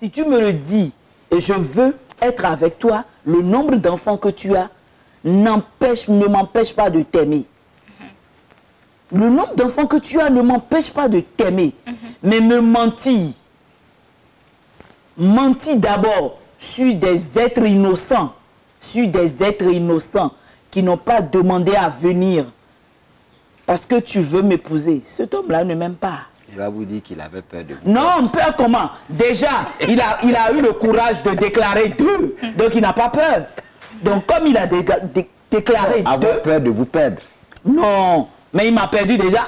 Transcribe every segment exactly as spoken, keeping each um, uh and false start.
si tu me le dis et je veux être avec toi, le nombre d'enfants que tu as n'empêche, ne m'empêche pas de t'aimer. Mm-hmm. Le nombre d'enfants que tu as ne m'empêche pas de t'aimer. Mm-hmm. Mais me mentir, mentir d'abord sur des êtres innocents, sur des êtres innocents qui n'ont pas demandé à venir parce que tu veux m'épouser. Cet homme-là ne m'aime pas. Il va vous dire qu'il avait peur de vous. Non, peur comment? Déjà, il a, il a eu le courage de déclarer deux, donc il n'a pas peur. Donc comme il a dé dé déclaré avoir deux... peur de vous perdre. Non, mais il m'a perdu déjà.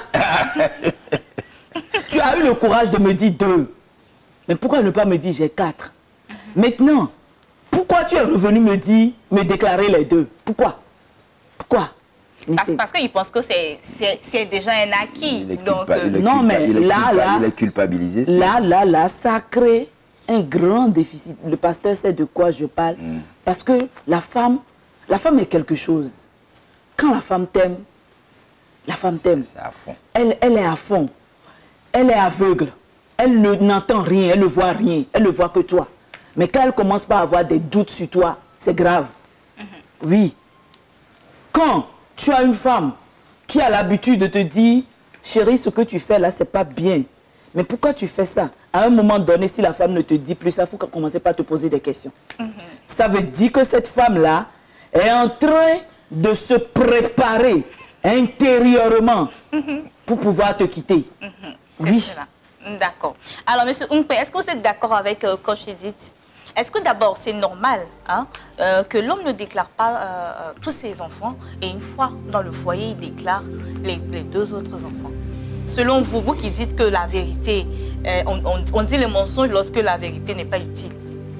Tu as eu le courage de me dire deux. Mais pourquoi ne pas me dire j'ai quatre? Maintenant, pourquoi tu es revenu me dire, me déclarer les deux? Pourquoi? Pourquoi? Parce, parce qu'il pense que c'est déjà un acquis. Il est donc, culpa, il est non, culpa, mais il est là, culpa, là, il est culpabilisé. Là, là, là, ça crée un grand déficit. Le pasteur sait de quoi je parle. Mm. Parce que la femme, la femme est quelque chose. Quand la femme t'aime, la femme t'aime. C'est à fond. Elle, elle est à fond. Elle est aveugle. Elle n'entend rien, elle ne voit rien. Elle ne voit que toi. Mais quand elle commence pas à avoir des doutes sur toi, c'est grave. Mm-hmm. Oui. Quand tu as une femme qui a l'habitude de te dire, chérie, ce que tu fais là, c'est pas bien. Mais pourquoi tu fais ça? À un moment donné, si la femme ne te dit plus ça, il faut commencer par te poser des questions. Mm-hmm. Ça veut dire que cette femme-là est en train de se préparer intérieurement mm-hmm. pour pouvoir te quitter. Mm-hmm. Oui. D'accord. Alors, monsieur Oumpe, est-ce que vous êtes d'accord avec euh, Coach Edith? Est-ce que d'abord, c'est normal hein, euh, que l'homme ne déclare pas euh, tous ses enfants et une fois dans le foyer, il déclare les, les deux autres enfants? Selon vous, vous qui dites que la vérité, euh, on, on, on dit le mensonge lorsque la vérité n'est pas utile.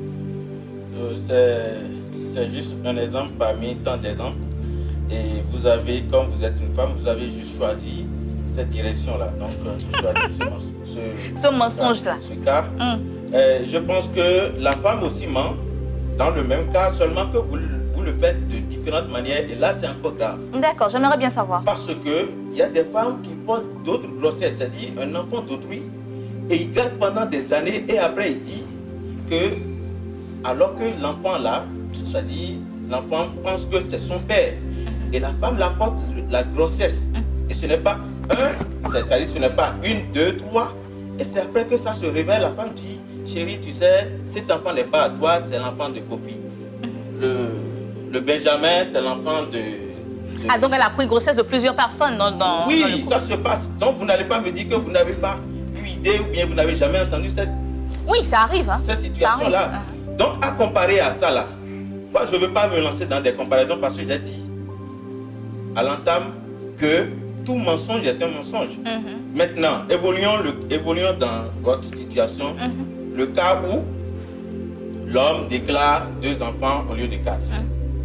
Euh, c'est juste un exemple parmi tant d'exemples. Et vous avez, comme vous êtes une femme, vous avez juste choisi cette direction-là. Donc, euh, choisi ce, ce, ce mensonge-là. Ce cas. Mm. Euh, je pense que la femme aussi ment dans le même cas, seulement que vous, vous le faites de différentes manières et là c'est encore grave. D'accord, j'aimerais bien savoir. Parce que il y a des femmes qui portent d'autres grossesses, c'est-à-dire un enfant d'autrui et il garde pendant des années et après il dit que alors que l'enfant là, c'est-à-dire l'enfant pense que c'est son père et la femme la porte la grossesse et ce n'est pas un, c'est-à-dire ce n'est pas une, deux, trois et c'est après que ça se révèle, la femme dit chérie, tu sais, cet enfant n'est pas à toi, c'est l'enfant de Kofi. Le, le Benjamin, c'est l'enfant de, de... Ah, donc elle a pris grossesse de plusieurs personnes dans, dans Oui, dans le ça se passe. Donc vous n'allez pas me dire que vous n'avez pas eu idée ou bien vous n'avez jamais entendu cette, oui, ça arrive, hein. cette situation-là. Donc à comparer à ça, là, moi, je ne veux pas me lancer dans des comparaisons parce que j'ai dit à l'entame que tout mensonge est un mensonge. Mm-hmm. Maintenant, évoluons, le, évoluons dans votre situation. Mm-hmm. Le cas où l'homme déclare deux enfants au lieu de quatre. Hum.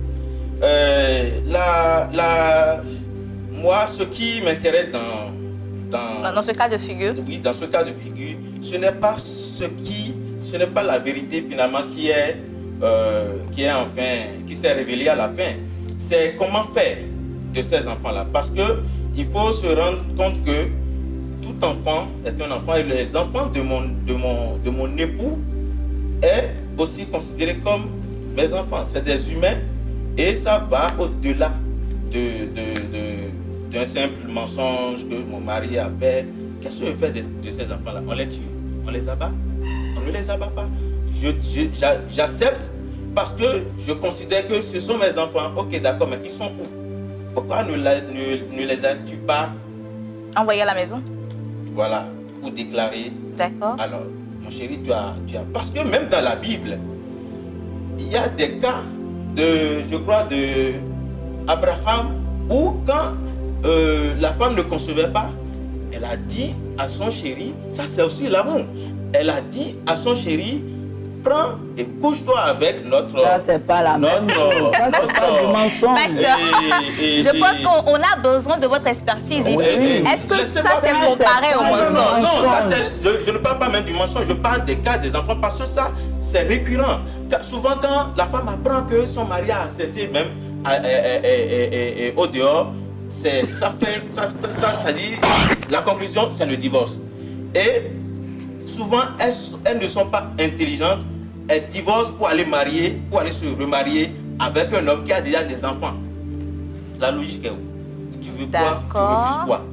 Euh, la, la, moi, ce qui m'intéresse dans, dans, dans... Dans ce cas de figure. Oui, dans ce cas de figure, ce n'est pas ce qui... Ce n'est pas la vérité finalement qui est... Euh, qui est enfin... qui s'est révélée à la fin. C'est comment faire de ces enfants-là. Parce que il faut se rendre compte que tout enfant est un enfant et les enfants de mon, de mon, de mon époux est aussi considéré comme mes enfants. C'est des humains et ça va au-delà de, de, de, d'un simple mensonge que mon mari a fait. Qu'est-ce que je fais de, de ces enfants-là? On les tue? On les abat? On ne les abat pas. Je, je, j'accepte parce que je considère que ce sont mes enfants. Ok, d'accord, mais ils sont où? Pourquoi ne, la, ne, ne les as-tu pas envoyés à la maison? Voilà, pour déclarer. D'accord. Alors, mon chéri, tu as, tu as... Parce que même dans la Bible, il y a des cas de, je crois, de Abraham, où quand euh, la femme ne concevait pas, elle a dit à son chéri, ça c'est aussi l'amour, elle a dit à son chéri, prends et couche-toi avec notre... Ça, c'est pas la même chose. Ça, c'est pas du mensonge. Et, et, je et, pense qu'on a besoin de votre expertise ici. Oui. Est-ce que ça, c'est comparé au mensonge? Non, ça, je, je ne parle pas même du mensonge, je parle des cas des enfants, parce que ça, c'est récurrent. Car souvent, quand la femme apprend que son mari a accepté même à, à, à, à, à, à, au dehors, ça fait... Ça, ça, ça dit, la conclusion, c'est le divorce. Et souvent, elles, elles ne sont pas intelligentes. Elles divorcent pour aller marier, pour aller se remarier avec un homme qui a déjà des enfants. La logique est où? Tu veux quoi? Tu refuses quoi?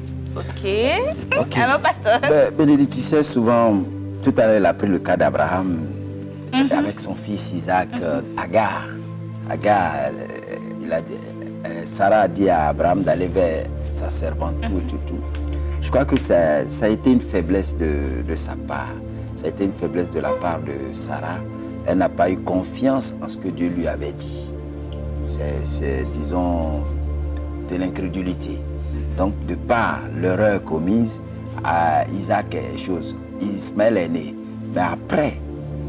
Ok. Ok. Alors, pasteur. Ben, Bénédicte, tu sais, souvent, tout à l'heure, il a pris le cas d'Abraham Mhm. avec son fils Isaac, euh, Agar. Agar, euh, il a, dit- euh, Sarah a dit à Abraham d'aller vers sa servante, tout et tout, tout. Je crois que ça, ça a été une faiblesse de, de sa part. Ça a été une faiblesse de la part de Sarah. Elle n'a pas eu confiance en ce que Dieu lui avait dit. C'est, c'est, disons, de l'incrédulité. Donc, de par l'erreur commise, à Isaac est chose. Ismaël est né. Mais après,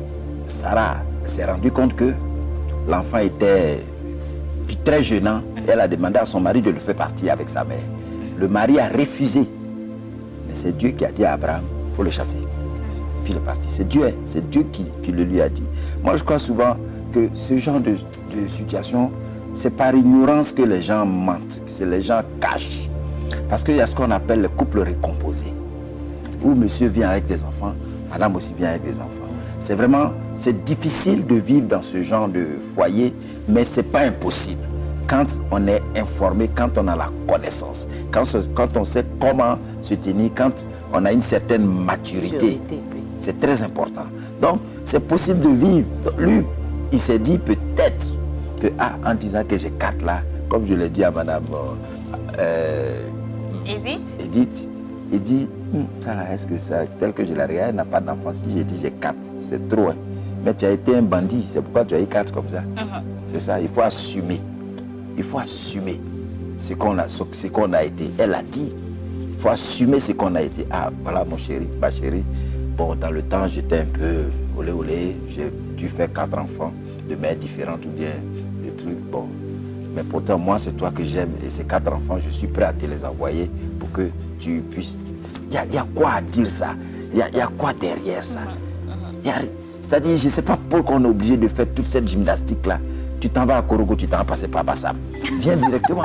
Sarah s'est rendue compte que l'enfant était très jeune. Elle a demandé à son mari de le faire partir avec sa mère. Le mari a refusé. Mais c'est Dieu qui a dit à Abraham, il faut le chasser. Puis il est parti. C'est Dieu, c'est Dieu qui, qui le lui a dit. Moi, je crois souvent que ce genre de, de situation, c'est par ignorance que les gens mentent, que les gens cachent. Parce qu'il y a ce qu'on appelle le couple récomposé, où monsieur vient avec des enfants, madame aussi vient avec des enfants. C'est vraiment, c'est difficile de vivre dans ce genre de foyer, mais ce n'est pas impossible. Quand on est informé, quand on a la connaissance, quand, quand on sait comment se tenir, quand on a une certaine maturité, Maturité, oui. c'est très important. Donc, c'est possible de vivre. Donc, lui, il s'est dit peut-être que, ah, en disant que j'ai quatre là, comme je l'ai dit à madame euh, Edith? Edith, il dit, Hum, ça là, est-ce que ça, tel que je la regarde, elle n'a pas d'enfant. Si j'ai dit j'ai quatre, c'est trop. Hein. Mais tu as été un bandit, c'est pourquoi tu as eu quatre comme ça. Mm-hmm. C'est ça, il faut assumer. Il faut assumer ce qu'on a, ce qu'on a été. Elle a dit, il faut assumer ce qu'on a été. Ah, voilà mon chéri, ma chérie. Bon, dans le temps, j'étais un peu olé olé. J'ai dû faire quatre enfants de mères différentes ou bien des trucs. Bon, mais pourtant, moi, c'est toi que j'aime. Et ces quatre enfants, je suis prêt à te les envoyer pour que tu puisses... Il y, y a quoi à dire ça? Il y, y a quoi derrière ça? C'est-à-dire, je ne sais pas pourquoi on est obligé de faire toute cette gymnastique-là. Tu t'en vas à Korogo, tu t'en vas passer par Bassam. Viens directement.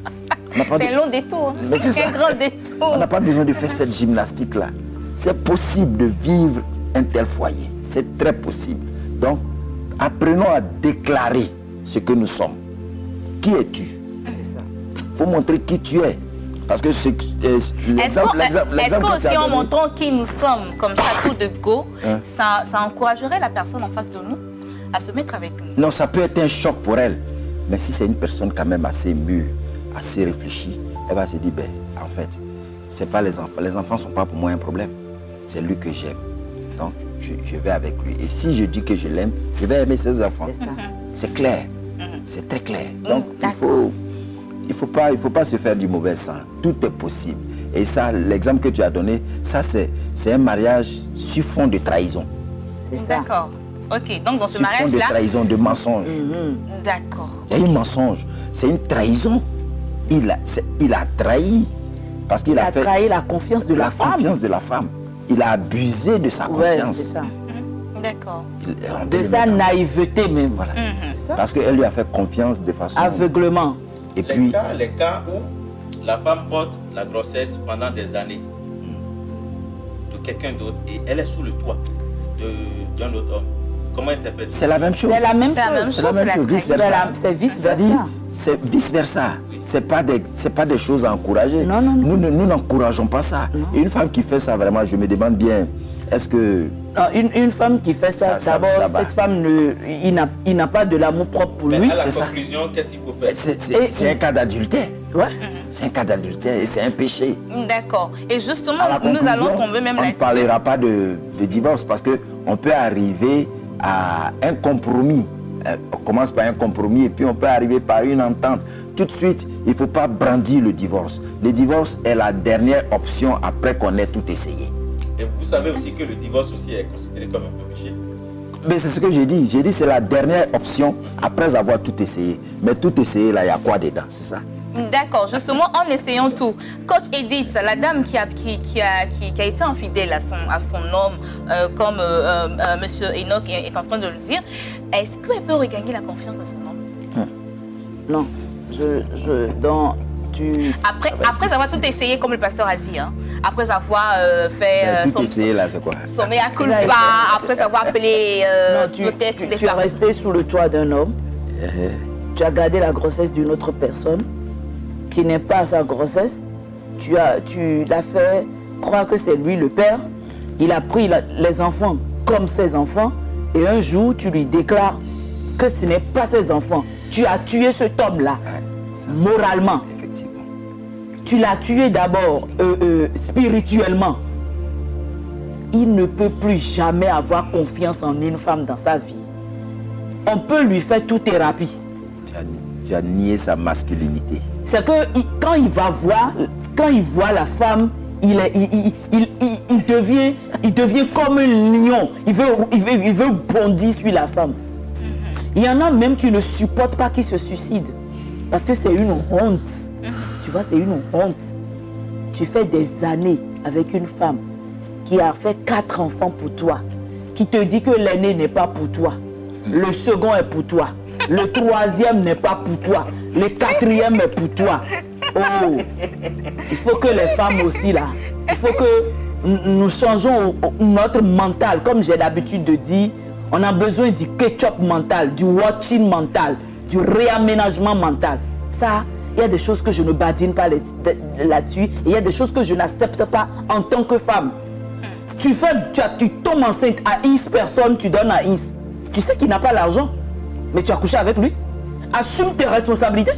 C'est un long détour. Mais c'est un grand détour. On n'a pas besoin de faire cette gymnastique-là. C'est possible de vivre un tel foyer. C'est très possible. Donc, apprenons à déclarer ce que nous sommes. Qui es-tu? C'est ça. Il faut montrer qui tu es. Parce que c'est l'exemple Est-ce qu'aussi en montrant qui nous sommes, comme ça, tout de go, hein? ça, ça encouragerait la personne en face de nous à se mettre avec nous? Non, ça peut être un choc pour elle. Mais si c'est une personne quand même assez mûre, assez réfléchie, elle va se dire, ben, en fait, c'est pas les enfants. Les enfants ne sont pas pour moi un problème. C'est lui que j'aime. Donc, je, je vais avec lui. Et si je dis que je l'aime, je vais aimer ses enfants. C'est ça. C'est clair. C'est très clair. Donc, il faut... Il ne faut pas, il faut pas se faire du mauvais sang. Tout est possible. Et ça, l'exemple que tu as donné, ça, c'est un mariage sur fond de trahison. C'est ça. D'accord. Ok, donc dans ce sur fond de mariage-là... trahison, de mensonge. Mm-hmm. D'accord. Il y a un mensonge. C'est une trahison. Il a, il a trahi. Parce qu'il Il a, a fait trahi la confiance de la, la femme. confiance de la femme. Il a abusé de sa Ouais, confiance. c'est ça. Mm-hmm. D'accord. Il, de sa naïveté même. Voilà. Mm-hmm. C'est ça. Parce qu'elle lui a fait confiance de façon... Aveuglement. Et les, puis, cas, les cas où la femme porte la grossesse pendant des années de quelqu'un d'autre et elle est sous le toit d'un autre homme, comment interpréter? c'est la même chose. C'est la même C'est la même chose. C'est la même chose, vice versa. C'est vice C'est-à-dire, versa. c'est vice versa. Oui. C'est pas des, c'est pas des choses à encourager. Non, non, non. Nous ne- nous n'encourageons pas ça. Et une femme qui fait ça, vraiment, je me demande bien, est-ce que... Non, une, une femme qui fait ça, Ça, ça, d'abord, ça va. cette femme, ne, il n'a il n'a pas de l'amour propre pour Mais lui. à la c'est ça. conclusion, qu'est-ce qu'il faut faire? C'est c'est- Et- c'est un cas d'adultère. Ouais. C'est un cas d'adultère et c'est un péché. D'accord. Et justement, À la nous conclusion, allons tomber même on ne là-dessus. parlera pas de, de divorce parce qu'on peut arriver à un compromis. Euh, On commence par un compromis et puis on peut arriver par une entente. Tout de suite, il ne faut pas brandir le divorce. Le divorce est la dernière option après qu'on ait tout essayé. Et vous savez aussi que le divorce aussi est considéré comme un péché. Mais c'est ce que j'ai dit. J'ai dit c'est la dernière option après avoir tout essayé. Mais tout essayé, là, il y a quoi dedans? C'est ça? D'accord, justement, en essayant tout. Coach Edith, la dame qui a, qui, qui a, qui, qui a été infidèle à son, à son homme, euh, comme euh, euh, M. Enoch est, est en train de le dire, est-ce qu'elle peut regagner la confiance de son homme? Non. Je, je, dans, tu... Après, après avoir tout essayé, comme le pasteur a dit, hein, après avoir euh, fait euh, tout son, essayé, là, c'est quoi? son mea culpa, après avoir appelé euh, peut-être tu, des tu es personnes. resté sous le toit d'un homme, Uh-huh. tu as gardé la grossesse d'une autre personne qui n'est pas sa grossesse, tu as, tu l'as fait croire que c'est lui le père, il a pris la, les enfants comme ses enfants et un jour tu lui déclares que ce n'est pas ses enfants. Tu as tué cet homme-là, Ouais, moralement. Effectivement. Tu l'as tué d'abord euh, euh, spirituellement. Il ne peut plus jamais avoir confiance en une femme dans sa vie. On peut lui faire toute thérapie. Tu as, tu as nié sa masculinité. C'est que il- quand il va voir, quand il voit la femme, il, est, il, il, il, il- il devient, il devient comme un lion. Il veut, il veut, il veut bondir sur la femme. Il y en a même qui ne supportent pas qu'il se suicide. Parce que c'est une honte. Tu vois, c'est une honte. Tu fais des années avec une femme qui a fait quatre enfants pour toi, qui te dit que l'aîné n'est pas pour toi, le second est pour toi, le troisième n'est pas pour toi, le quatrième est pour toi. Oh, il faut que les femmes aussi là, il faut que nous changeons notre mental. Comme j'ai l'habitude de dire, on a besoin du ketchup mental, du watching mental, du réaménagement mental. Ça, il y a des choses que je ne badine pas là-dessus. Et il y a des choses que je n'accepte pas en tant que femme. Tu, fais, tu, as, tu tombes enceinte à X personnes, tu donnes à X. Tu sais qu'il n'a pas l'argent, mais tu as couché avec lui. Assume tes responsabilités.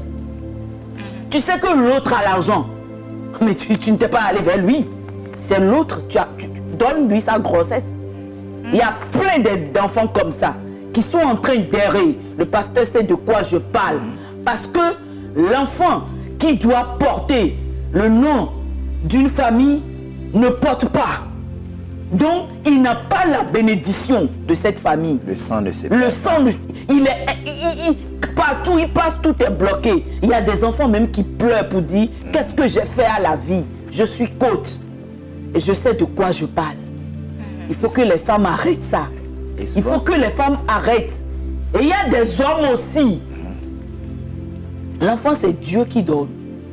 Tu sais que l'autre a l'argent, mais tu, tu ne t'es pas allé vers lui. C'est l'autre, tu, as, tu, tu donnes lui sa grossesse. Il y a plein d'enfants comme ça qui sont en train d'errer. Le pasteur sait de quoi je parle. Parce que l'enfant qui doit porter le nom d'une famille ne porte pas. Donc, il n'a pas la bénédiction de cette famille. Le sang de ses Le pères. sang, de- il est, il- il- partout il passe, tout est bloqué. Il y a des enfants même qui pleurent pour dire qu'est-ce que j'ai fait à la vie. Je suis coach et je sais de quoi je parle. Il faut que les femmes arrêtent ça. Et Il souvent- faut que les femmes arrêtent. Et il y a des hommes aussi. L'enfant, c'est Dieu qui donne.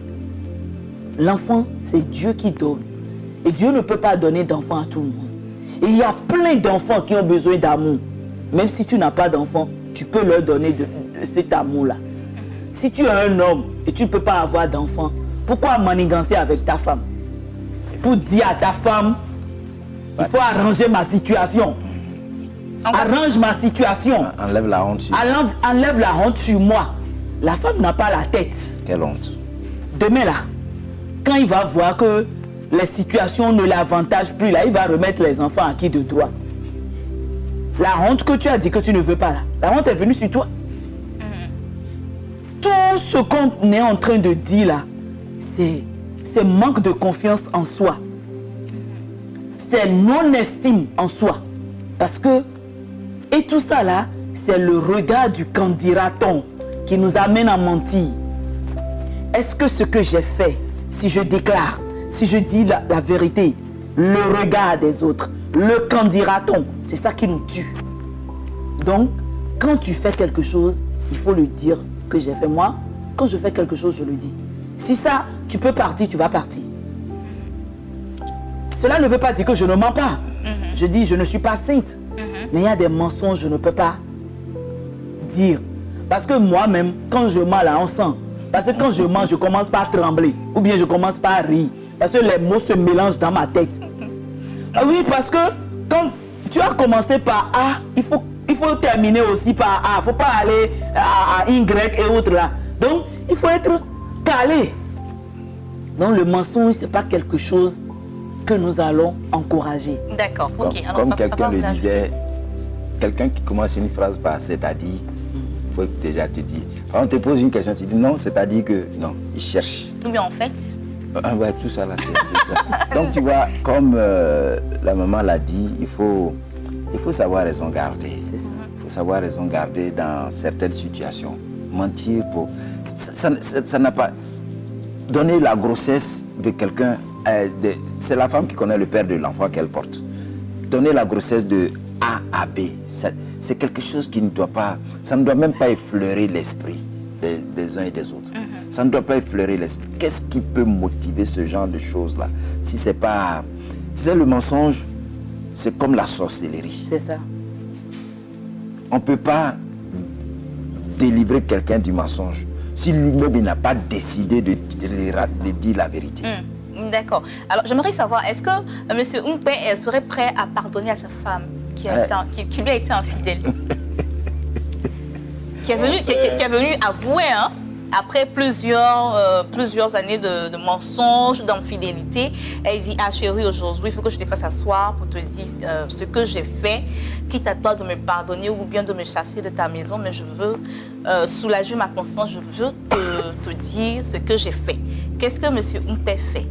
L'enfant, c'est Dieu qui donne. Et Dieu ne peut pas donner d'enfant à tout le monde. Et il y a plein d'enfants qui ont besoin d'amour. Même si tu n'as pas d'enfant, tu peux leur donner de, de cet amour-là. Si tu es un homme et tu ne peux pas avoir d'enfant, pourquoi manigancer avec ta femme? Pour dire à ta femme, il faut arranger ma situation. Arrange ma situation. Enlève la honte sur Enlève, enlève la honte sur moi. La femme n'a pas la tête. Quelle honte? Demain là, quand il va voir que les situations ne l'avantagent plus, là, il va remettre les enfants à qui de droit. La honte que tu as dit que tu ne veux pas là, la honte est venue sur toi. Tout ce qu'on est en train de dire là, c'est c'est manque de confiance en soi. C'est non-estime en soi. Parce que, et tout ça là, c'est le regard du qu'en dira-t-on qui nous amène à mentir. Est-ce que ce que j'ai fait, si je déclare, si je dis la, la vérité, le regard des autres, le qu'en dira-t-on, c'est ça qui nous tue. Donc, quand tu fais quelque chose, il faut le dire que j'ai fait. Moi, quand je fais quelque chose, je le dis. Si ça, tu peux partir, tu vas partir. Cela ne veut pas dire que je ne mens pas. Mm-hmm. Je dis, je ne suis pas sainte. Mm-hmm. Mais il y a des mensonges, je ne peux pas dire. Parce que moi-même, quand je mens là, on sent. Parce que quand je mens, je commence par trembler. Ou bien je commence par rire. Parce que les mots se mélangent dans ma tête. Ah oui, parce que quand tu as commencé par A, il faut, il faut terminer aussi par A. Il ne faut pas aller à, à Y et autres là. Donc, il faut être calé. Donc, le mensonge, ce n'est pas quelque chose que nous allons encourager. D'accord, Comme, ok. Alors, comme papa, quelqu'un papa, le vous disait, quelqu'un qui commence une phrase par c'est-à-dire, il faut déjà te dire. Quand on te pose une question, tu dis non, c'est-à-dire que non, il cherche. Ou bien en fait. Ah ouais, tout ça là, c'est ça. Donc tu vois, comme euh, la maman l'a dit, il faut, il faut savoir raison garder. C'est ça. Il faut savoir raison garder dans certaines situations. Mentir pour... Ça n'a ça, ça, pas... Donner la grossesse de quelqu'un, euh, c'est la femme qui connaît le père de l'enfant qu'elle porte. Donner la grossesse de A à B, c'est quelque chose qui ne doit pas... Ça ne doit même pas effleurer l'esprit des, des uns et des autres. Mm-hmm. Ça ne doit pas effleurer l'esprit. Qu'est-ce qui peut motiver ce genre de choses-là? Si c'est pas... Tu sais, le mensonge, c'est comme la sorcellerie. C'est ça. On ne peut pas délivrer quelqu'un du mensonge si lui-même n'a pas décidé de, de, de dire la vérité. Mmh. D'accord. Alors, j'aimerais savoir, est-ce que euh, M. Umpe serait prêt à pardonner à sa femme qui, a ouais. été, qui, qui lui a été infidèle qui, est venu, qui, qui est venu avouer, hein, après plusieurs, euh, plusieurs années de, de mensonges, d'infidélité, elle dit, ah chérie, aujourd'hui, il faut que je te fasse asseoir pour te dire euh, ce que j'ai fait, quitte à toi de me pardonner ou bien de me chasser de ta maison, mais je veux euh, soulager ma conscience, je veux te, te dire ce que j'ai fait. Qu'est-ce que M. Umpe fait?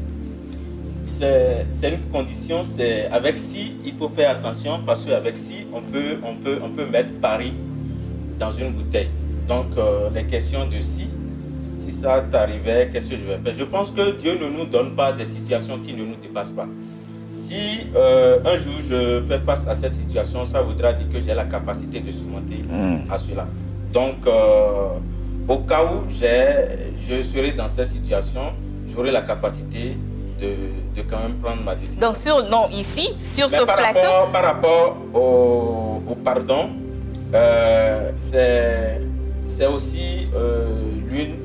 C'est une condition, c'est avec si, il faut faire attention parce qu'avec si, on peut, on, peut, on peut mettre Paris dans une bouteille. Donc, euh, les questions de si, si ça t'arrivait, qu'est-ce que je vais faire? Je pense que Dieu ne nous donne pas des situations qui ne nous dépassent pas. Si euh, un jour je fais face à cette situation, ça voudra dire que j'ai la capacité de surmonter mmh. à cela. Donc, euh, au cas où je serai dans cette situation, j'aurai la capacité de, de quand même prendre ma décision. Donc, sur, non, ici, sur Mais ce par plateau... Rapport, par rapport au, au pardon, euh, c'est aussi euh, l'une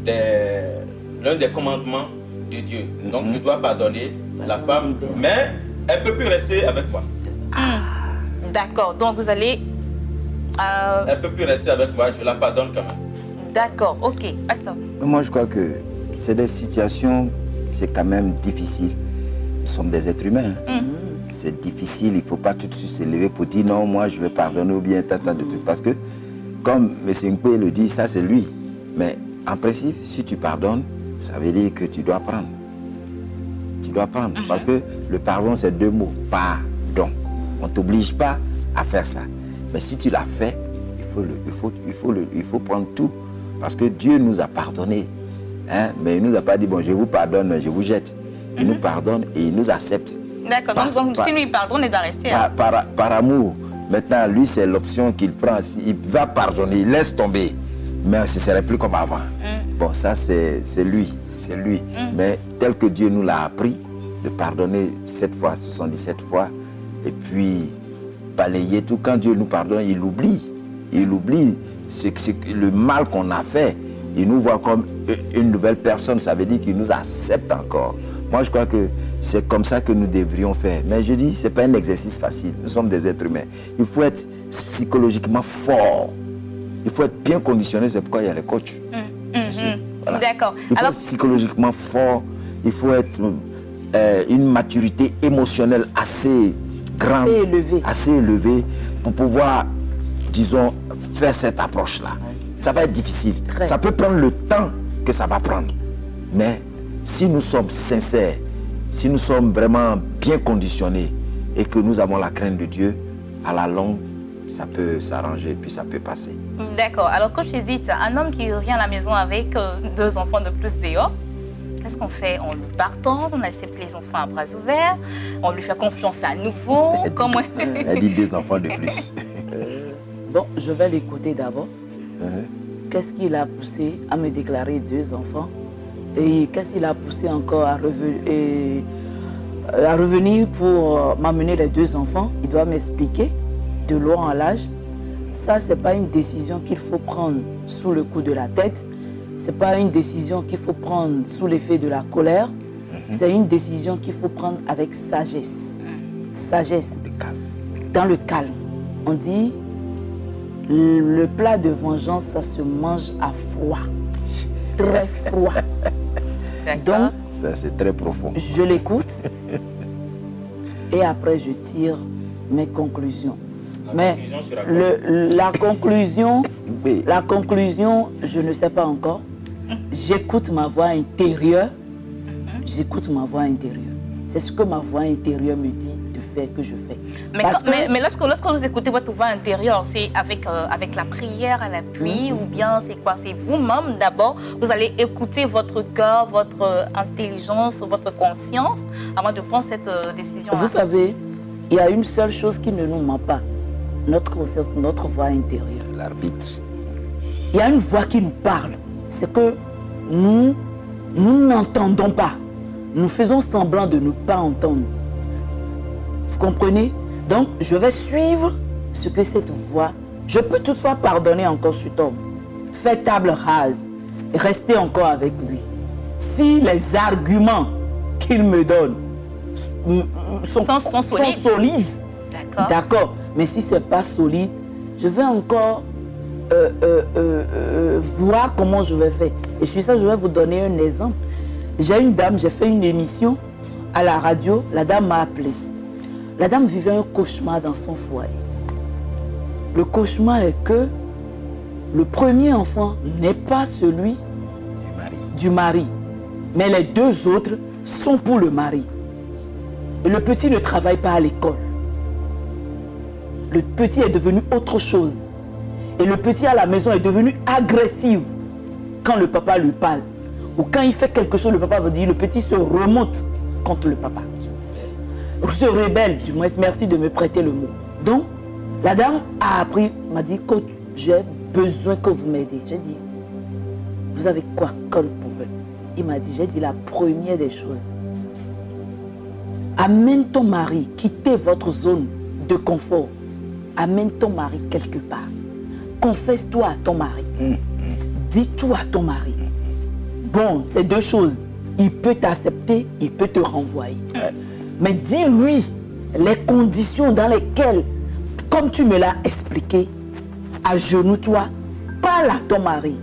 des, l'un des commandements de Dieu. Mm-hmm. Donc, je dois pardonner bah, la femme, bien. Mais elle ne peut plus rester avec moi. Mmh. D'accord, donc vous allez... Euh... Elle ne peut plus rester avec moi, je la pardonne quand même. D'accord, ok. Pasteur. Moi, je crois que c'est des situations, c'est quand même difficile. Nous sommes des êtres humains. Hein. Mmh. C'est difficile, il ne faut pas tout de suite se lever pour dire non, moi je vais pardonner ou bien tata de trucs. Parce que, comme M. Umpe le dit, ça c'est lui. Mais en principe, si tu pardonnes, ça veut dire que tu dois prendre. Tu dois prendre. Mmh. Parce que le pardon, c'est deux mots. Pardon. On ne t'oblige pas à faire ça. Mais si tu l'as fait, il faut, le, il, faut, il, faut le, il faut prendre tout. Parce que Dieu nous a pardonné. Hein? Mais il ne nous a pas dit, bon, je vous pardonne, je vous jette. Il mmh. nous pardonne et il nous accepte. D'accord, donc, donc par, si lui pardonne, il doit rester. Par, hein. par, par amour. Maintenant, lui, c'est l'option qu'il prend. Il va pardonner, il laisse tomber. Mais ce ne serait plus comme avant. Mmh. Bon, ça, c'est lui. C'est lui. Mmh. Mais tel que Dieu nous l'a appris, de pardonner sept fois, soixante-dix-sept fois, et puis balayer tout. Quand Dieu nous pardonne, il oublie. Il oublie ce, ce, le mal qu'on a fait. Il nous voit comme une nouvelle personne. Ça veut dire qu'il nous accepte encore. Moi, je crois que c'est comme ça que nous devrions faire. Mais je dis, ce n'est pas un exercice facile. Nous sommes des êtres humains. Il faut être psychologiquement fort. Il faut être bien conditionné. C'est pourquoi il y a les coachs. Mmh, mmh, voilà. D'accord. Il faut Alors... être psychologiquement fort. Il faut être euh, une maturité émotionnelle assez grande, assez élevée. assez élevée pour pouvoir, disons, faire cette approche-là. Ça va être difficile. Très. Ça peut prendre le temps que ça va prendre. Mais si nous sommes sincères, si nous sommes vraiment bien conditionnés et que nous avons la crainte de Dieu, à la longue, ça peut s'arranger puis ça peut passer. D'accord. Alors, coach Edith, un homme qui revient à la maison avec euh, deux enfants de plus dehors, qu'est-ce qu'on fait? On lui pardonne, on accepte les enfants à bras ouverts, on lui fait confiance à nouveau. Elle, Comment... dit, elle dit deux enfants de plus. euh, bon, je vais l'écouter d'abord. Uh-huh. Qu'est-ce qui l'a poussé à me déclarer deux enfants? Et qu'est-ce qui l'a poussé encore à, reven et, euh, à revenir pour euh, m'amener les deux enfants? Il doit m'expliquer de l'eau en l'âge. Ça, ce n'est pas une décision qu'il faut prendre sous le coup de la tête. Ce n'est pas une décision qu'il faut prendre sous l'effet de la colère. Mm-hmm. C'est une décision qu'il faut prendre avec sagesse. Sagesse. Le calme. Dans le calme. On dit, le plat de vengeance, ça se mange à froid. Très froid. Donc, ça c'est très profond. Je l'écoute et après je tire mes conclusions. La Mais conclusion sera le, la conclusion, oui. la conclusion, je ne sais pas encore. J'écoute ma voix intérieure. J'écoute ma voix intérieure. C'est ce que ma voix intérieure me dit de faire que je fais. Mais, quand, que... mais, mais lorsque, lorsque vous écoutez votre voix intérieure, c'est avec, euh, avec la prière à l'appui, mmh. ou bien c'est quoi? C'est vous-même d'abord, vous allez écouter votre cœur, votre euh, intelligence, votre conscience avant de prendre cette euh, décision. Vous savez, il y a une seule chose qui ne nous ment pas, notre conscience, notre voix intérieure. L'arbitre. Il y a une voix qui nous parle, c'est que nous, nous n'entendons pas. Nous faisons semblant de ne pas entendre. Vous comprenez? Donc, je vais suivre ce que cette voix... Je peux toutefois pardonner encore cet homme. Faire table rase. Et rester encore avec lui. Si les arguments qu'il me donne sont, sont, sont solides. Sont solides D'accord. D'accord. Mais si ce n'est pas solide, je vais encore euh, euh, euh, euh, voir comment je vais faire. Et sur ça, je vais vous donner un exemple. J'ai une dame, j'ai fait une émission à la radio. La dame m'a appelé. La dame vivait un cauchemar dans son foyer. Le cauchemar est que le premier enfant n'est pas celui Du mari. du mari, mais les deux autres sont pour le mari. Et le petit ne travaille pas à l'école. Le petit est devenu autre chose. Et le petit à la maison est devenu agressif quand le papa lui parle. Ou quand il fait quelque chose, le papa va dire, le petit se remonte contre le papa. Se rebelle, du moins, merci de me prêter le mot. Donc, la dame a appris, m'a dit, coach, j'ai besoin que vous m'aidiez. J'ai dit, vous avez quoi comme problème? Il m'a dit, j'ai dit la première des choses. Amène ton mari, quittez votre zone de confort. Amène ton mari quelque part. Confesse-toi à ton mari. Mmh, mmh. Dis tout à ton mari. Bon, c'est deux choses. Il peut t'accepter, il peut te renvoyer. Ouais. Mais dis-lui les conditions dans lesquelles, comme tu me l'as expliqué, agenouille-toi, parle à ton mari.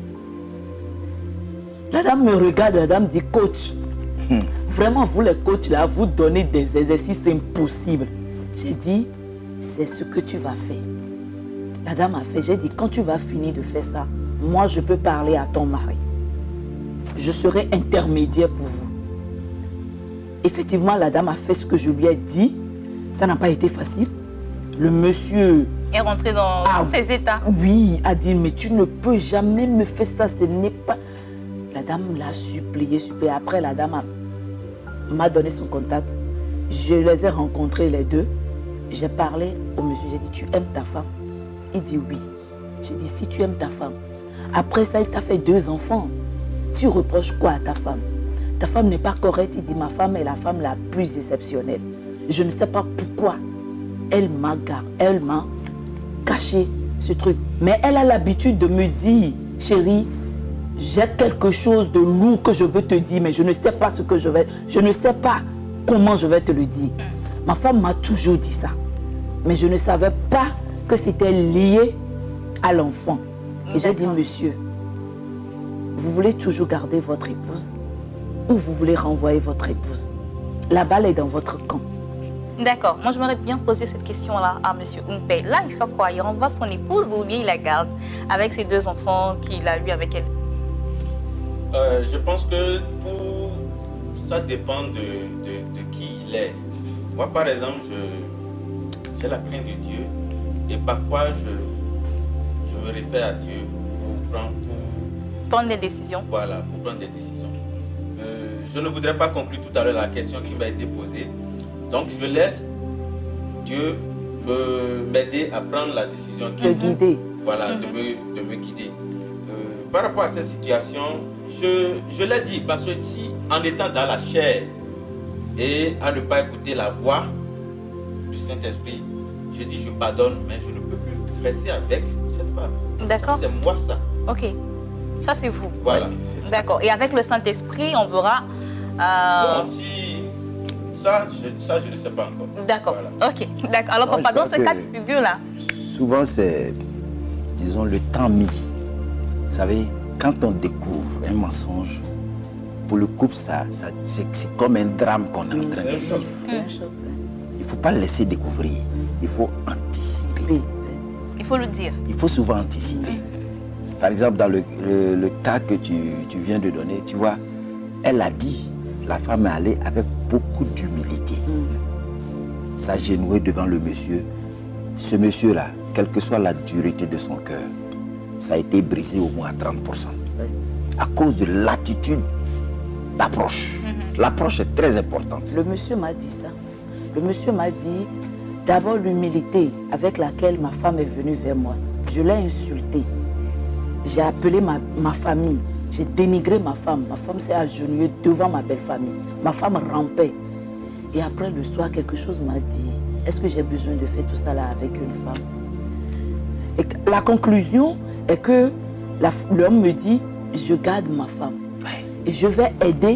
La dame me regarde, la dame dit, coach, hmm. vraiment, vous les coachs là, vous donnez des exercices impossibles. J'ai dit, c'est ce que tu vas faire. La dame a fait, j'ai dit, quand tu vas finir de faire ça, moi je peux parler à ton mari. Je serai intermédiaire pour vous. Effectivement, la dame a fait ce que je lui ai dit. Ça n'a pas été facile. Le monsieur est rentré dans a, tous ses états. Oui, a dit, mais tu ne peux jamais me faire ça, ce n'est pas... La dame l'a supplié, supplié. Après, la dame m'a donné son contact. Je les ai rencontrés les deux. J'ai parlé au monsieur, j'ai dit, tu aimes ta femme? Il dit oui. J'ai dit, si tu aimes ta femme, après ça, il t'a fait deux enfants. Tu reproches quoi à ta femme? Ta femme n'est pas correcte. Il dit, ma femme est la femme la plus exceptionnelle. Je ne sais pas pourquoi elle m'a elle m'a caché ce truc. Mais elle a l'habitude de me dire, chérie, j'ai quelque chose de lourd que je veux te dire, mais je ne sais pas ce que je vais, je ne sais pas comment je vais te le dire. Ma femme m'a toujours dit ça. Mais je ne savais pas que c'était lié à l'enfant. Et j'ai dit, monsieur, vous voulez toujours garder votre épouse ou vous voulez renvoyer votre épouse? La balle est dans votre camp. D'accord. Moi, je m'aurais bien posé cette question-là à M. Oumpe. Là, il fait quoi? Il renvoie son épouse ou bien il la garde avec ses deux enfants qu'il a eu avec elle? euh, Je pense que pour... ça dépend de, de, de qui il est. Moi, par exemple, j'ai la crainte de Dieu et parfois, je, je me réfère à Dieu pour prendre, pour prendre des décisions. Voilà, pour prendre des décisions. Euh, je ne voudrais pas conclure tout à l'heure la question qui m'a été posée. Donc, je laisse Dieu m'aider à prendre la décision. Te guider. Voilà, mm-hmm. de, me, de me guider. Euh, par rapport à cette situation, je, je l'ai dit, parce que si, en étant dans la chair et à ne pas écouter la voix du Saint-Esprit, je dis je pardonne, mais je ne peux plus rester avec cette femme. D'accord. C'est moi ça. Ok. Ça, c'est vous. Voilà. D'accord. Et avec le Saint-Esprit, on verra... Euh... Bon, si... Ça je, ça, je ne sais pas encore. D'accord. Voilà. Ok. D'accord. Alors, Moi, papa, dans ce cas de figure-là... Souvent, c'est, disons, le temps mis. Vous savez, quand on découvre un mensonge, pour le couple, ça, ça, c'est comme un drame qu'on est en train de vivre. C'est un choc. Il ne faut pas le laisser découvrir. Il faut anticiper. Il faut le dire. Il faut souvent anticiper. Par exemple, dans le, le, le cas que tu, tu viens de donner, tu vois, elle a dit, la femme est allée avec beaucoup d'humilité, mm. s'agenouiller devant le monsieur. Ce monsieur-là, quelle que soit la dureté de son cœur, ça a été brisé au moins à trente pour cent. Oui. À cause de l'attitude d'approche. Mm-hmm. L'approche est très importante. Le monsieur m'a dit ça. Le monsieur m'a dit, d'abord l'humilité avec laquelle ma femme est venue vers moi. Je l'ai insultée. J'ai appelé ma, ma famille J'ai dénigré ma femme. Ma femme s'est agenouillée devant ma belle famille. Ma femme rampait. Et après, le soir, quelque chose m'a dit, est-ce que j'ai besoin de faire tout ça là avec une femme? Et la conclusion est que l'homme me dit, je garde ma femme. Et je vais aider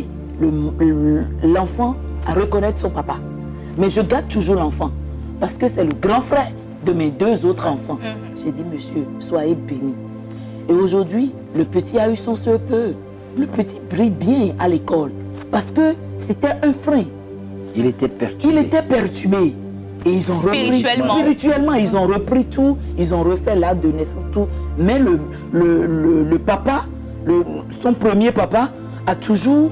l'enfant à reconnaître son papa. Mais je garde toujours l'enfant. Parce que c'est le grand frère de mes deux autres enfants. Mm-hmm. J'ai dit, monsieur, soyez béni. Et aujourd'hui, le petit a eu son C E P E. Le petit brille bien à l'école. Parce que c'était un frein. Il était perturbé. Il était perturbé. Et ils ont spirituellement. repris, spirituellement, ils ont repris tout. Ils ont refait l'acte de naissance, tout. Mais le, le, le, le papa, le, son premier papa, a toujours...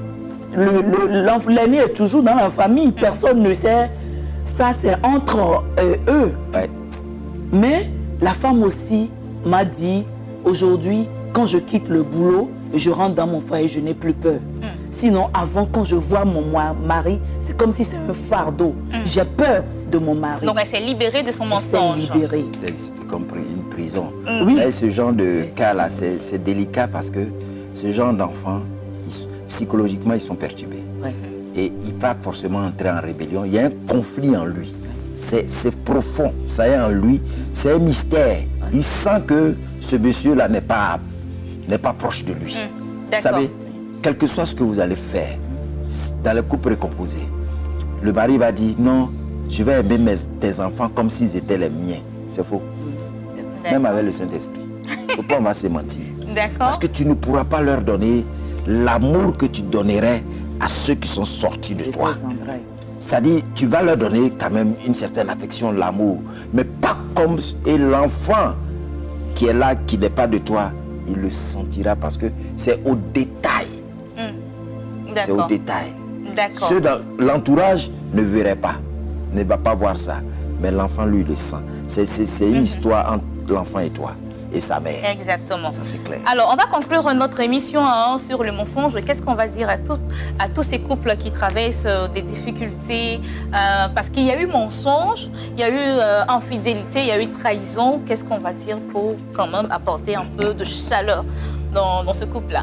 L'aîné est toujours dans la famille. Personne ne sait. Ça, c'est entre euh, eux. Ouais. Mais la femme aussi m'a dit, aujourd'hui, quand je quitte le boulot, je rentre dans mon foyer, je n'ai plus peur. Mm. Sinon, avant, quand je vois mon mari, c'est comme si c'est un fardeau. Mm. J'ai peur de mon mari. Donc, elle s'est libérée de son mensonge. C'était comme une prison. Mm. Oui. Et ce genre de cas-là, c'est délicat parce que ce genre d'enfants, psychologiquement, ils sont perturbés. Ouais. Et il va forcément entrer en rébellion. Il y a un conflit en lui. C'est profond. Ça est en lui. C'est un mystère. Ouais. Il sent que ce monsieur-là n'est pas, n'est pas proche de lui. Mmh. Vous savez, quel que soit ce que vous allez faire dans le couple recomposé, le mari va dire non, je vais aimer mes, tes enfants comme s'ils étaient les miens. C'est faux. Même avec le Saint-Esprit. Il ne faut pas on va se mentir. Parce que tu ne pourras pas leur donner l'amour que tu donnerais à ceux qui sont sortis de toi. C'est-à-dire, tu vas leur donner quand même une certaine affection, l'amour, mais pas comme... Et l'enfant qui est là, qui n'est pas de toi, il le sentira parce que c'est au détail. Mmh. C'est au détail. D'accord. Ceux dans l'entourage ne verraient pas, ne va pas voir ça, mais l'enfant, lui, le sent. C'est une mmh. histoire entre l'enfant et toi. Et sa mère. Exactement. Ça, c'est clair. Alors, on va conclure notre émission hein, sur le mensonge. Qu'est-ce qu'on va dire à, tout, à tous ces couples qui traversent euh, des difficultés euh, parce qu'il y a eu mensonge, il y a eu euh, infidélité, il y a eu trahison. Qu'est-ce qu'on va dire pour quand même apporter un peu de chaleur dans, dans ce couple-là?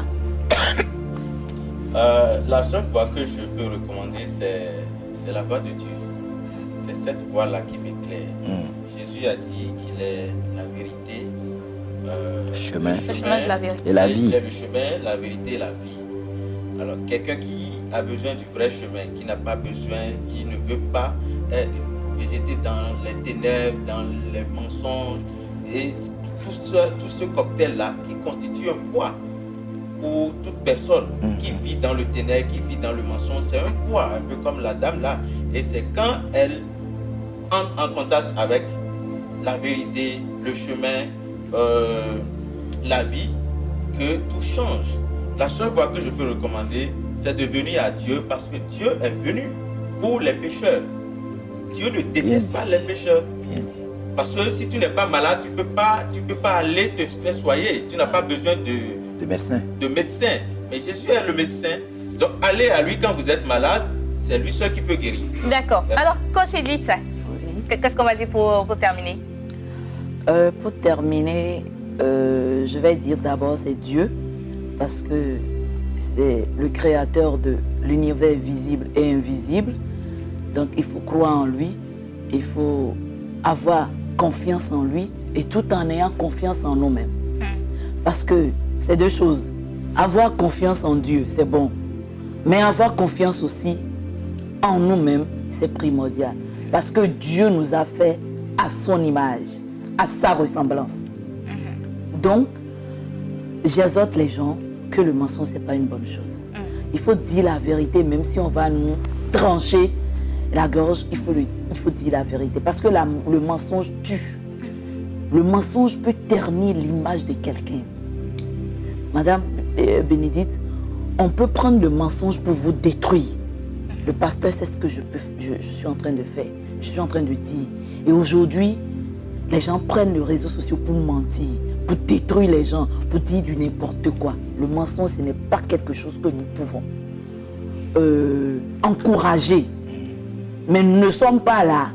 euh, La seule voie que je peux recommander, c'est la voie de Dieu. C'est cette voie-là qui m'éclaire. Mm. Jésus a dit qu'il est la vérité. Euh, chemin. Le chemin, le chemin de la vérité. Et la vie. Il est le chemin, la vérité et la vie. Alors, quelqu'un qui a besoin du vrai chemin, qui n'a pas besoin, qui ne veut pas euh, visiter dans les ténèbres, dans les mensonges, et tout ce, tout ce cocktail-là qui constitue un poids pour toute personne mmh. qui vit dans le ténèbre, qui vit dans le mensonge, c'est un poids, un peu comme la dame là. Et c'est quand elle entre en contact avec la vérité, le chemin, Euh, la vie, que tout change. La seule voie que je peux recommander, c'est de venir à Dieu parce que Dieu est venu pour les pécheurs. Dieu ne déteste pas les pécheurs. Parce que si tu n'es pas malade, tu ne peux pas, tu peux pas aller te faire soigner. Tu n'as pas besoin de, de médecin. de médecin. Mais Jésus est le médecin. Donc allez à lui quand vous êtes malade, c'est lui seul qui peut guérir. D'accord. Alors, coach Edith, oui. Qu'est-ce qu'on va dire pour, pour terminer? Euh, pour terminer, euh, je vais dire d'abord c'est Dieu, parce que c'est le créateur de l'univers visible et invisible. Donc il faut croire en lui, il faut avoir confiance en lui et tout en ayant confiance en nous-mêmes. Parce que c'est deux choses. Avoir confiance en Dieu, c'est bon. Mais avoir confiance aussi en nous-mêmes, c'est primordial. Parce que Dieu nous a fait à son image, à sa ressemblance. Mm-hmm. Donc, j'exhorte les gens que le mensonge, ce n'est pas une bonne chose. Mm. Il faut dire la vérité, même si on va nous trancher la gorge, il faut, le, il faut dire la vérité. Parce que la, le mensonge tue. Mm. Le mensonge peut ternir l'image de quelqu'un. Madame euh, Bénédicte, on peut prendre le mensonge pour vous détruire. Mm. Le pasteur, c'est ce que je, peux, je, je suis en train de faire. Je suis en train de dire. Et aujourd'hui, les gens prennent les réseaux sociaux pour mentir, pour détruire les gens, pour dire du n'importe quoi. Le mensonge, ce n'est pas quelque chose que nous pouvons euh, encourager. Mais nous ne sommes pas là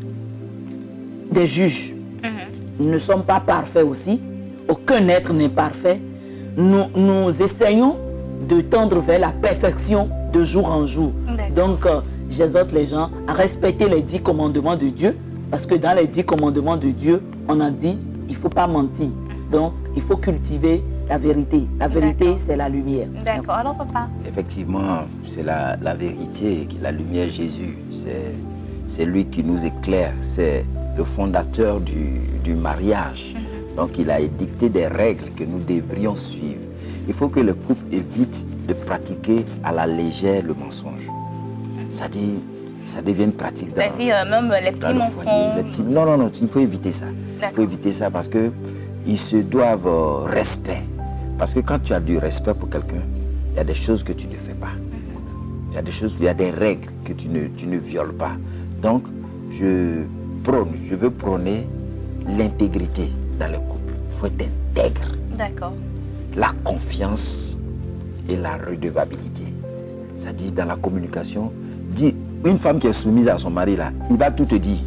des juges. Mm-hmm. Nous ne sommes pas parfaits aussi. Aucun être n'est parfait. nous, nous essayons de tendre vers la perfection de jour en jour. Donc, euh, j'exhorte les gens à respecter les dix commandements de Dieu, parce que dans les dix commandements de Dieu, on a dit, il ne faut pas mentir. Donc, il faut cultiver la vérité. La vérité, c'est la lumière. D'accord. Alors, papa? Effectivement, c'est la, la vérité, la lumière Jésus. C'est lui qui nous éclaire. C'est le fondateur du, du mariage. Mm-hmm. Donc, il a édicté des règles que nous devrions suivre. Il faut que le couple évite de pratiquer à la légère le mensonge. Mm-hmm. Ça dit, ça devient une pratique. C'est-à-dire euh, même les petits mensonges. Les petits... Non, non, non, il faut éviter ça. Il faut éviter ça parce que ils se doivent euh, respect. Parce que quand tu as du respect pour quelqu'un, il y a des choses que tu ne fais pas. Il y a des choses, il y a des règles que tu ne, tu ne violes pas. Donc, je prône, je veux prôner l'intégrité dans le couple. Il faut être intègre. D'accord. La confiance et la redevabilité. Ça dit dans la communication, dit, une femme qui est soumise à son mari, là, il va tout te dire.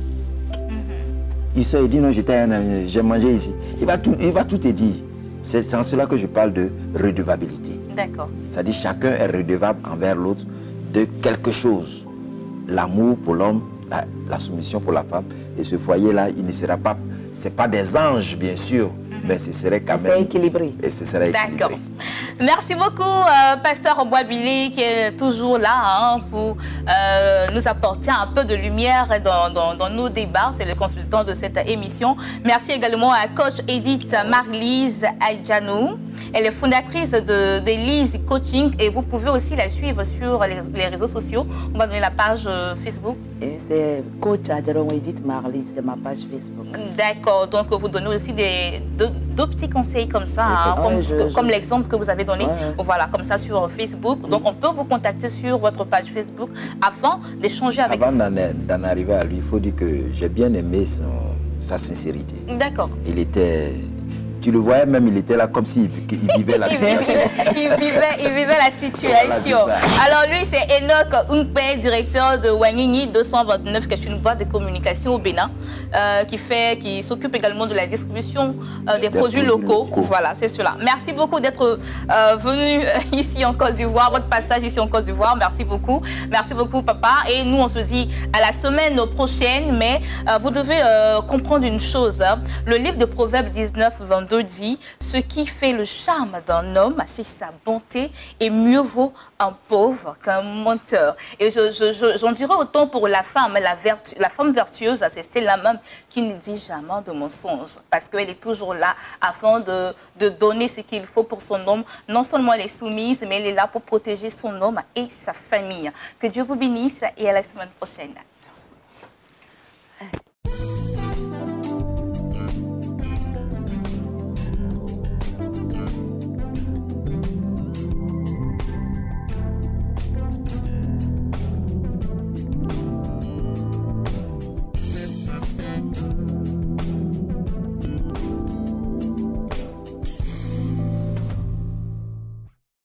Il sort et dit non, j'ai mangé ici. Il va tout, il va tout te dire. C'est en cela que je parle de redevabilité. D'accord. C'est-à-dire chacun est redevable envers l'autre de quelque chose. L'amour pour l'homme, la, la soumission pour la femme. Et ce foyer-là, il ne sera pas... Ce n'est pas des anges, bien sûr, mm-hmm. mais ce serait quand même... C'est équilibré. Et ce serait équilibré. D'accord. Merci beaucoup, euh, Pasteur Boisbilly, qui est toujours là hein, pour euh, nous apporter un peu de lumière dans, dans, dans nos débats. C'est le consultant de cette émission. Merci également à coach Edith Marlise Aïdjanou. Elle est fondatrice de, de Lise Coaching et vous pouvez aussi la suivre sur les, les réseaux sociaux. On va donner la page euh, Facebook. C'est coach Aïdjanou Edith Marlise, c'est ma page Facebook. D'accord, donc vous donnez aussi des, deux, deux petits conseils comme ça, hein, comme, je, comme l'exemple que vous avez donné, ouais, ouais. Voilà, comme ça sur Facebook. Donc on peut vous contacter sur votre page Facebook afin d'échanger avec vous. Avant d'en arriver à lui, il faut dire que j'ai bien aimé son, sa sincérité. D'accord. Il était... Tu le voyais même, il était là comme s'il vivait la situation. il, vivait, il vivait la situation. Voilà, alors lui, c'est Enoch Unkpe, directeur de Wanyini deux cent vingt-neuf, qui est une boîte de communication au Bénin, euh, qui fait, qui s'occupe également de la distribution euh, des, des produits, produits locaux. locaux. Voilà, c'est cela. Merci beaucoup d'être euh, venu ici en Côte d'Ivoire, votre passage ici en Côte d'Ivoire. Merci beaucoup. Merci beaucoup, papa. Et nous, on se dit à la semaine prochaine, mais euh, vous devez euh, comprendre une chose. Hein. Le livre de Proverbes dix-neuf, vingt-deux dit ce qui fait le charme d'un homme, c'est sa bonté, et mieux vaut un pauvre qu'un menteur. Et j'en je, je, je, dirais autant pour la femme, la, vertu, la femme vertueuse, c'est celle-là même qui ne dit jamais de mensonge, parce qu'elle est toujours là afin de, de donner ce qu'il faut pour son homme. Non seulement elle est soumise, mais elle est là pour protéger son homme et sa famille. Que Dieu vous bénisse et à la semaine prochaine.